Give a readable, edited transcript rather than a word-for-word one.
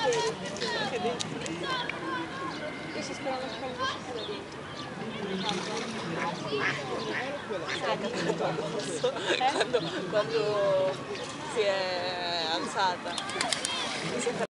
Io sto sperando che qualcuno uscisse da dentro. Quando si è alzata.